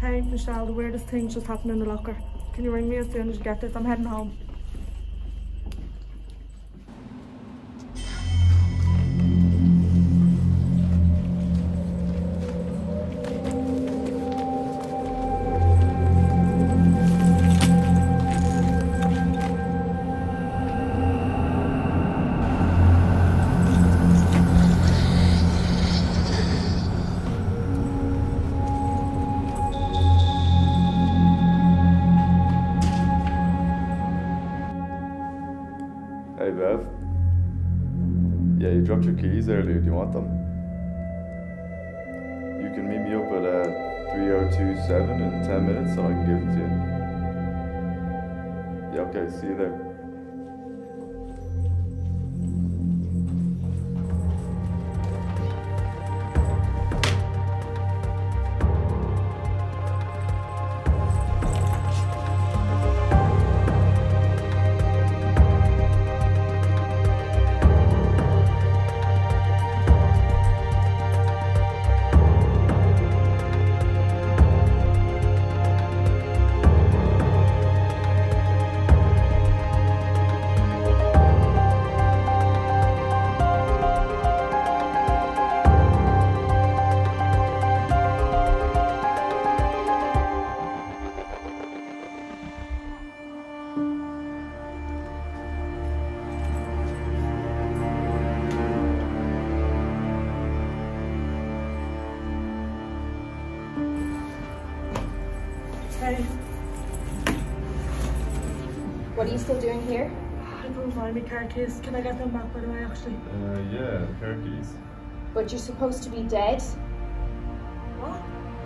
Hey, Michelle, the weirdest thing just happened in the locker. Can you ring me as soon as you get this? I'm heading home. Hey Bev. Yeah, you dropped your keys earlier. Do you want them? You can meet me up at 3027 in 10 minutes and I can give them to you. Yeah, okay, see you there. Hey. What are you still doing here? I couldn't find my car keys. Can I get them back by the way, actually? Yeah, car keys. But you're supposed to be dead. What?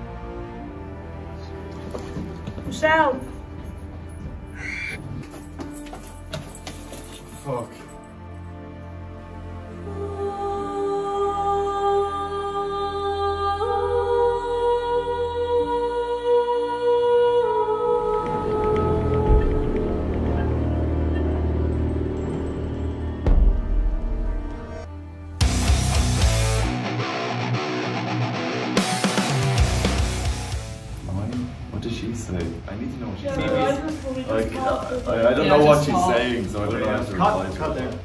Michelle! Fuck. What does she say? I need to know what she says. Like, I don't know what she's saying, so I don't know how to reply to Cut there.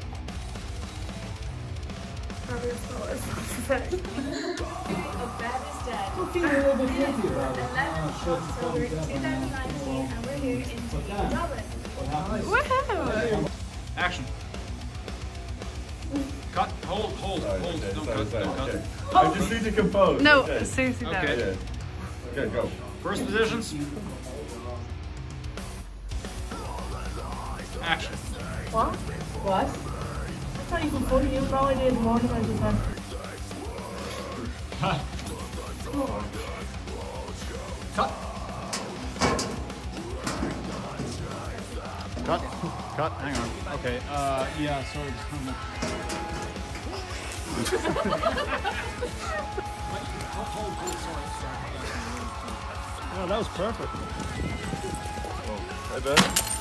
Probably it's not what it's supposed to say. A Bev is dead. I feel a little bit guilty about it. 11th October 2019 and we're here in Dublin. Woohoo! Action. Cut. Hold. Sorry, Hold. okay, Don't sorry, cut. sorry, Don't cut. okay. I just need to compose. No, okay. Susie Okay. does. Yeah. Okay, go. First positions. Action. What? What? That's not even funny. You have no idea the morning I just went. Cut. Cut. Hang on. Okay. Yeah. Sorry. Oh, that was perfect. Hey, Ben.